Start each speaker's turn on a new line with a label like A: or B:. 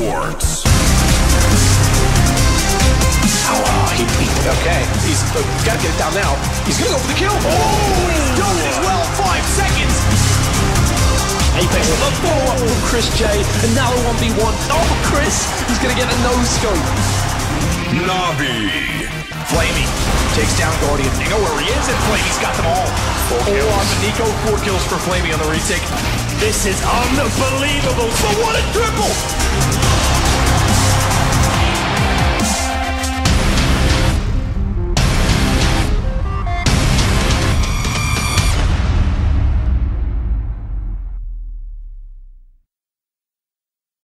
A: sports.
B: Okay, he's got to get it down now. He's going to go for the kill. Oh, he's done it as well. 5 seconds. Apex with a follow-up from Chris J. Another 1v1. Oh, Chris, he's going to get a no-scope.
A: Navi.
B: Flamey takes down Guardian. They know where he is, and Flamey's got them all. 4 kills. On Nico, 4 kills for Flamey on the retake. This is unbelievable. So what a triple!